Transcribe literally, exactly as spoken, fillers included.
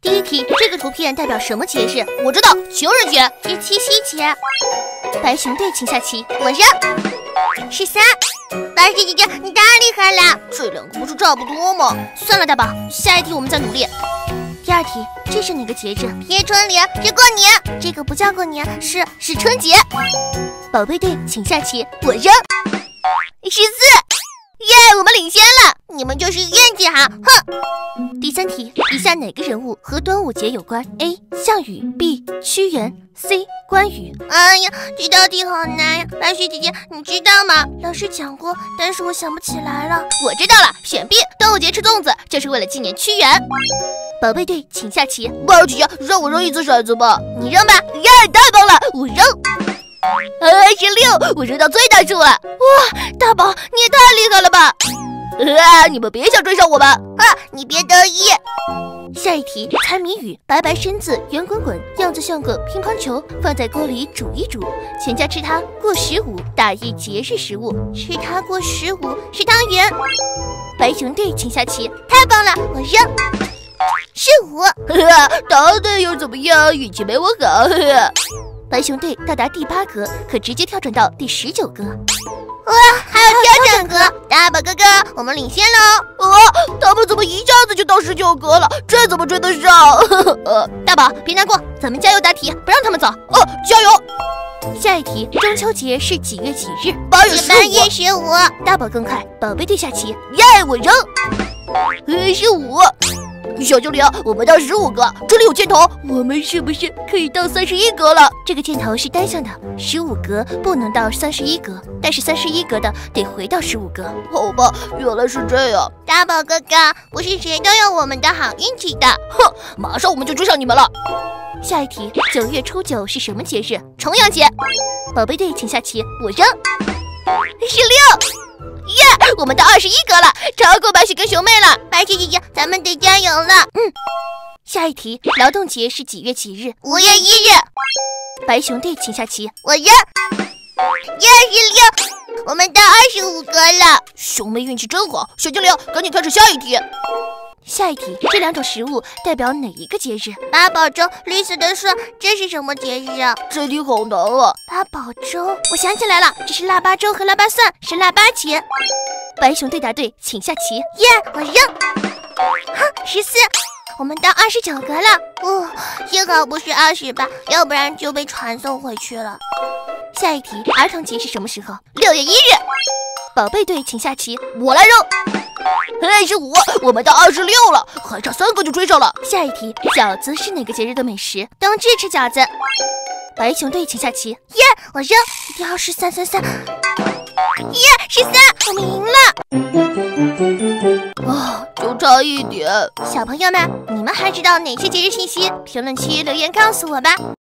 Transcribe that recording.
第一题，这个图片代表什么节日？我知道，情人节。是七夕节。白熊队请下棋，我扔。十三。白雪姐姐，你太厉害了！这两个不是差不多吗？算了，大宝，下一题我们再努力。第二题，这是哪个节日？别春联，是过年。这个不叫过年，是是春节。宝贝队请下棋，我扔。十四。耶，我们领先了！你们就是冤家，哼！第三题，以下哪个人物和端午节有关 ？A. 项羽 B. 屈原 C. 关羽。哎呀，这道题好难呀！白雪姐姐，你知道吗？老师讲过，但是我想不起来了。我知道了，选 B。端午节吃粽子，就是为了纪念屈原。宝贝队请下棋。白雪姐姐，让我扔一次骰子吧。你扔吧。耶，太棒了！我扔。二十六，我扔到最大数了！哇，大宝，你也太厉害了吧！啊，你们别想追上我们！啊，你别得意。下一题，猜谜语：白白身子，圆滚滚，样子像个乒乓球，放在锅里煮一煮，全家吃它过十五，大意节日食物，吃它过十五是汤圆。白熊队请下棋，太棒了，我扔。是五。呵呵，答对又怎么样？运气没我好。呵呵。白熊队到达第八格，可直接跳转到第十九格。哇，还有跳转格！大宝哥哥，我们领先喽！啊，他们怎么一下子就到十九格了？这怎么追得上？呃，大宝别难过，咱们加油答题，不让他们走。哦，加油！下一题，中秋节是几月几日？八月十五。八月十五。大宝更快，宝贝队下棋，耶，我扔。呃，十五。小精灵，我们到十五格，这里有箭头，我们是不是可以到三十一格了？这个箭头是单向的，十五格不能到三十一格，但是三十一格的得回到十五格。好吧，原来是这样。大宝哥哥，不是谁都有我们的好运气的。哼，马上我们就追上你们了。下一题，九月初九是什么节日？重阳节。宝贝队请下棋，我扔。十六。耶、yeah, 我们到二十一格了，超过白雪跟熊妹了。白雪姐姐，咱们得加油了。嗯，下一题，劳动节是几月几日？五月一日。白熊队请下棋，我扔。耶，十六，我们到二十五格了。熊妹运气真好，小精灵，赶紧开始下一题。下一题，这两种食物代表哪一个节日？八宝粥，绿色的树，这是什么节日啊？这题好难啊！八宝粥，我想起来了，这是腊八粥和腊八蒜，是腊八节。白熊队答对，请下棋。耶，我扔。哈，十四，我们到二十九格了。哦，幸好不是二十八，要不然就被传送回去了。下一题，儿童节是什么时候？六月一日。宝贝队请下棋，我来扔。二十五，我们到二十六了，还差三个就追上了。下一题，饺子是哪个节日的美食？冬至吃饺子。白熊队请下棋，耶，我扔。一定要是三三三。耶，十三，我们赢了。哦，就差一点。小朋友们，你们还知道哪些节日信息？评论区留言告诉我吧。